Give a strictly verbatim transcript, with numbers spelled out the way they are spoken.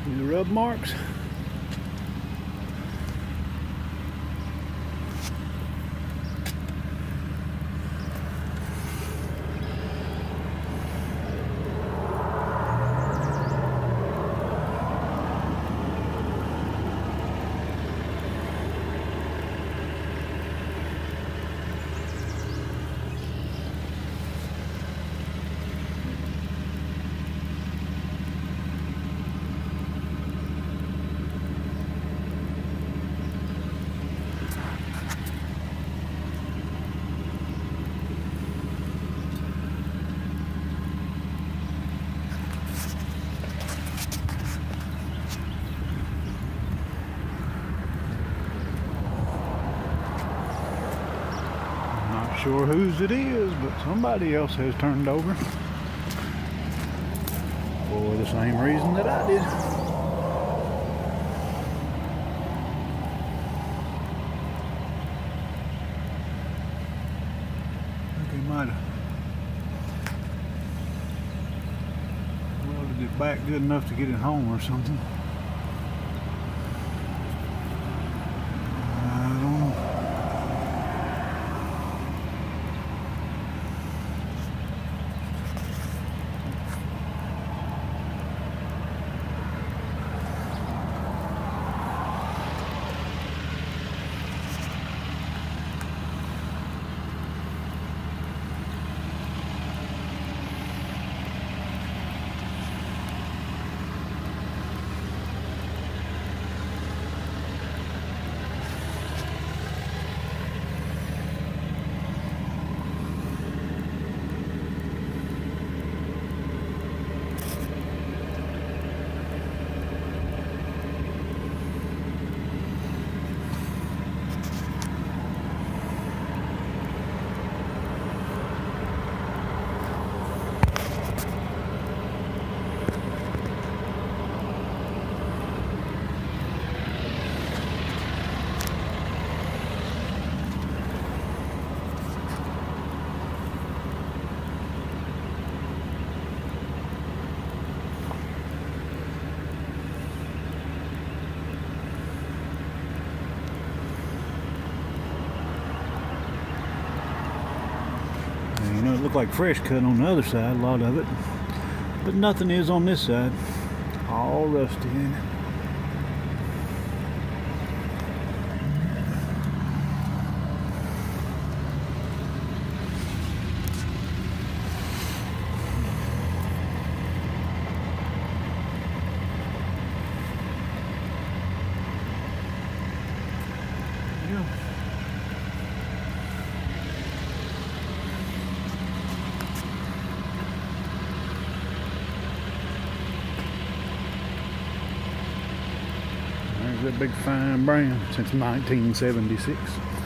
See the rub marks? Not sure whose it is, but somebody else has turned over for the same reason that I did. I think he might have welded it back good enough to get it home or something. I don't know. You know, it looked like fresh cut on the other side, a lot of it, but nothing is on this side. All rusty in it. Yeah. There's that big fine brown since nineteen seventy-six.